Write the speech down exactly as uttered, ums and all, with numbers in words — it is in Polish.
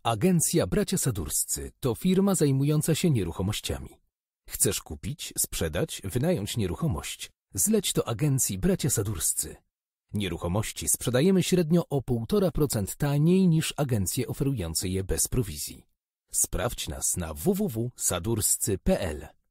Agencja Bracia Sadurscy to firma zajmująca się nieruchomościami. Chcesz kupić, sprzedać, wynająć nieruchomość? Zleć to agencji Bracia Sadurscy. Nieruchomości sprzedajemy średnio o półtora procent taniej niż agencje oferujące je bez prowizji. Sprawdź nas na w w w kropka sadurscy kropka p l.